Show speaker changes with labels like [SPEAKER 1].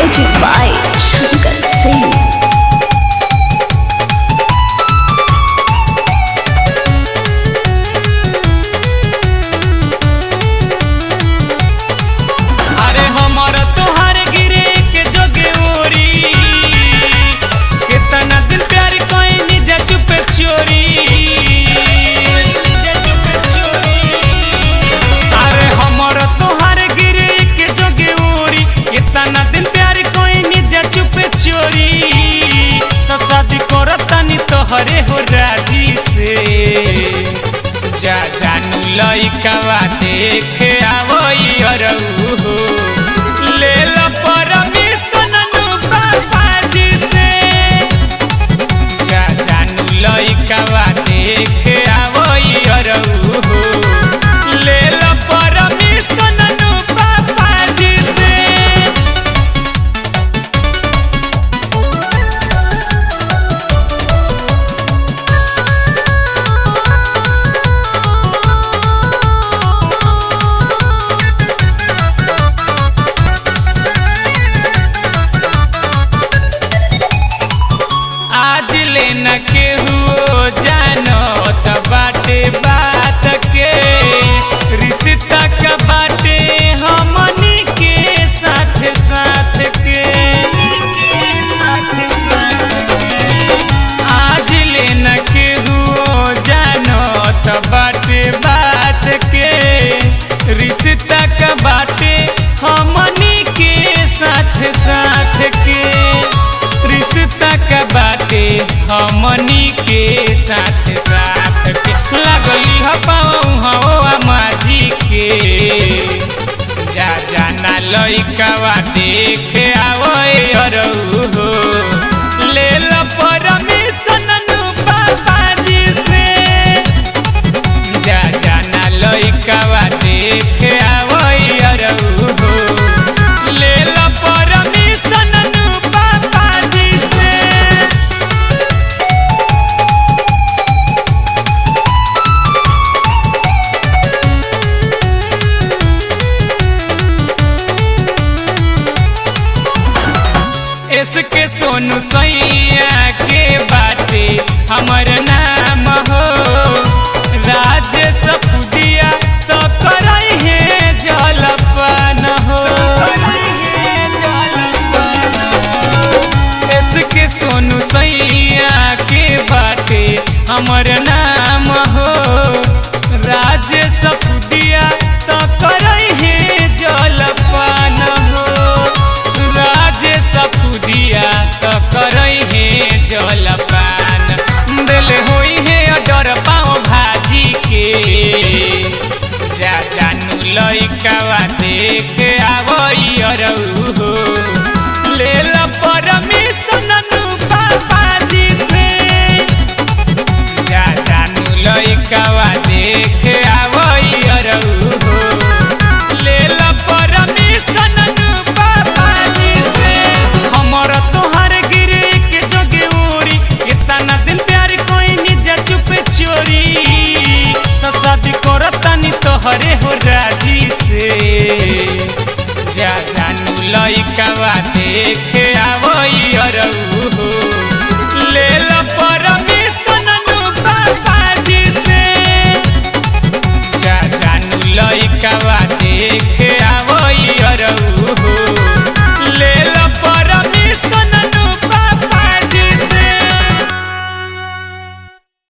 [SPEAKER 1] Music by Shankar Singh.
[SPEAKER 2] हरे हो राजी से जा जानू लइकावा देखे आवई अरऊ हो ले लो परमिशन नु बाबाजी से जा जानू लइकावा देखे आवई अरऊ हो ले लो परमिशन नु बाबाजी से। आज लेना के हुओ जानो त बाटे बात के रिश्ता का बाटे हमनी के साथ साथ के आज लेना के हुओ जानो त बाटे बात के रिश्ता का बाटे हमनी के साथ साथ के रिश्ता का बाटे हमनी के साथ साथ के लगली हपाऊ हवा माझी के जा जाना लइकावा देखे आवए अरऊ हो ले लो परमिशन नु बाबाजी से जा जाना लइकावा देखे आवए अरऊ हो ले लो परमिशन नु बाबाजी से। इसके सोनू सैया के बाटे हमर नाम हो राजेश पुदिया तो करई है जलपान हो इसके सोनू सैया के बाटे हमर नाम हो राजेश पुदिया तो करई है जलपान हो राजेश पुदिया तो करई है जलपान दिल होई है डर पाओ भाजी के जा जानू लइकावा देखे आवई अरऊ हो ले लो परमिशन नु बाबाजी से जा जानू लइकावा देखे आवई अरऊ हो ले लो परमिशन नु बाबाजी से। हमर तोहर गिरे के जगे उड़ी कितना दिन प्यार कोई निजा चुप चोरी तो शादी करतानी तोहरे हो राजी से जा जानू लइकावा देखे आवई अरऊ हो ले लो परमिशन